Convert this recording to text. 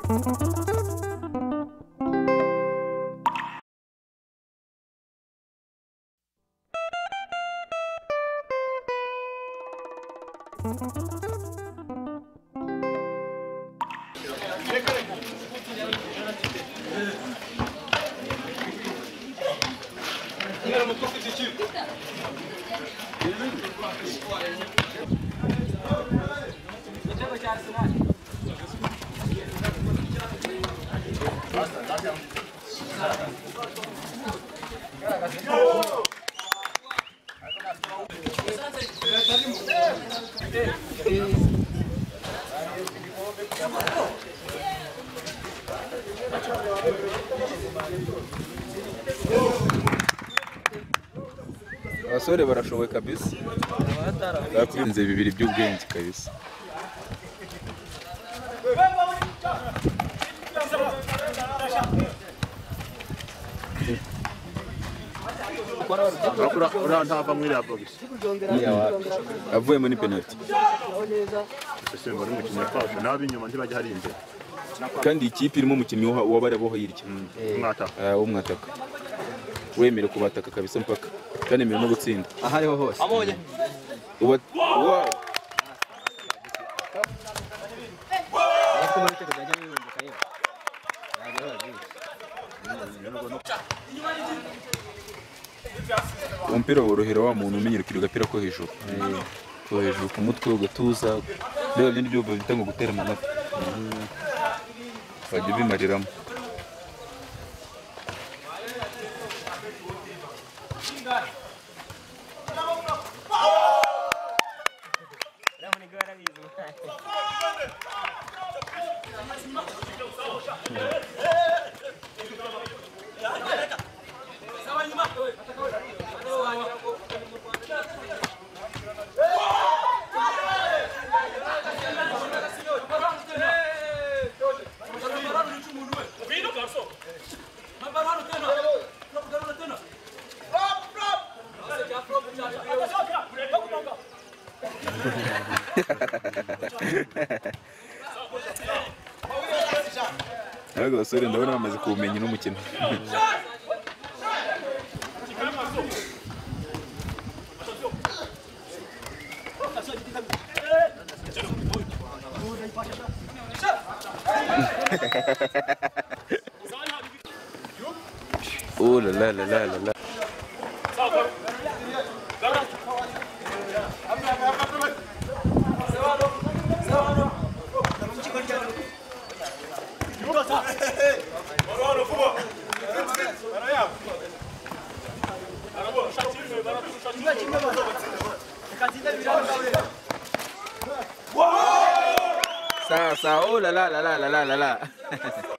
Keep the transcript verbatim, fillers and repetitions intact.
Abasore barashoboye kabisa. Bakunze bibiri by'ubwenge kabisa. Ura ntava muri ya box. Avuye muri penalty. Ese bari mu kintu kwasha nabi nyuma ntibajya hari imbere. Kandi ikipe irimo umukinnyi wabare boho yirya. Umwataka. Ah, umwataka. Wemere kubataka kabisa mpaka. Kandi emere no gutsinda. Aha ariho hose. Abonye. Uwa wow. Umpira worohera wa muntu umenyera kuri gapira ko hejuru. Ko hejuru ku mutwe ugatuza. Reba bindi byo bita ngo gutera amanota. Bajya bimariramo. Ntabwo basore ndabona bamaze kuwumenya n'umukino. Oh la la la la la. Ça, ça, oh là là là là là là là.